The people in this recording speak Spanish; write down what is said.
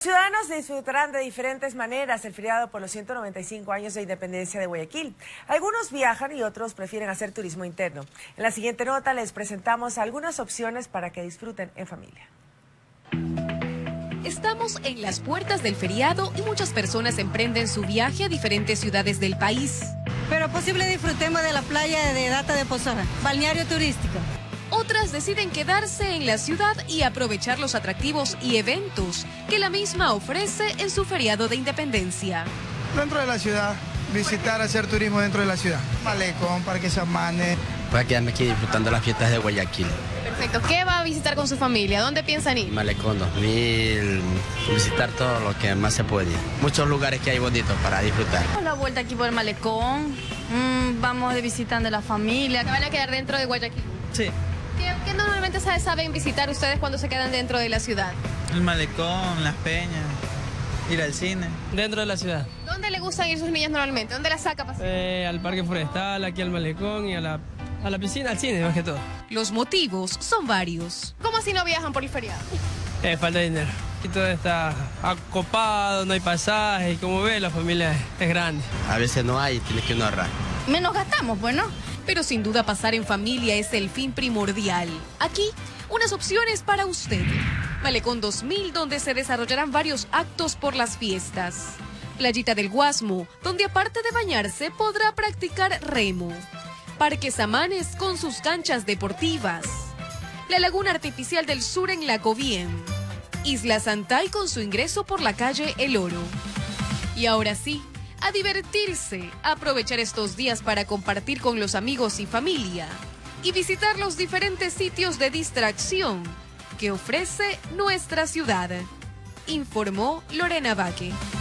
Ciudadanos disfrutarán de diferentes maneras el feriado por los 195 años de independencia de Guayaquil. Algunos viajan y otros prefieren hacer turismo interno. En la siguiente nota les presentamos algunas opciones para que disfruten en familia. Estamos en las puertas del feriado y muchas personas emprenden su viaje a diferentes ciudades del país. Pero posible disfrutemos de la playa de Data de Pozora, balneario turístico. Otras deciden quedarse en la ciudad y aprovechar los atractivos y eventos que la misma ofrece en su feriado de independencia. Dentro de la ciudad, visitar, hacer turismo dentro de la ciudad. Malecón, Parque Samanes. Voy a quedarme aquí disfrutando las fiestas de Guayaquil. Perfecto. ¿Qué va a visitar con su familia? ¿Dónde piensan ir? Malecón 2000, visitar todo lo que más se puede. Muchos lugares que hay bonitos para disfrutar. La vuelta aquí por el Malecón, vamos de visitando a la familia. ¿Se van a quedar dentro de Guayaquil? Sí. ¿Qué normalmente saben visitar ustedes cuando se quedan dentro de la ciudad? El Malecón, las peñas, ir al cine. Dentro de la ciudad. ¿Dónde le gustan ir sus niñas normalmente? ¿Dónde las saca para al parque forestal, aquí al Malecón y a la piscina, al cine más que todo. Los motivos son varios. ¿Cómo así no viajan por el feriado? Falta de dinero. Y todo está acopado, no hay pasaje y como ve la familia es grande. A veces no hay y tienes que uno ahorrar. Menos gastamos, pues, ¿no? Pero sin duda pasar en familia es el fin primordial. Aquí, unas opciones para usted. Malecón 2000, donde se desarrollarán varios actos por las fiestas. Playita del Guasmo, donde aparte de bañarse podrá practicar remo. Parque Samanes con sus canchas deportivas. La Laguna Artificial del Sur en Lacobiem. Isla Santay con su ingreso por la calle El Oro. Y ahora sí, a divertirse, aprovechar estos días para compartir con los amigos y familia y visitar los diferentes sitios de distracción que ofrece nuestra ciudad, informó Lorena Vaque.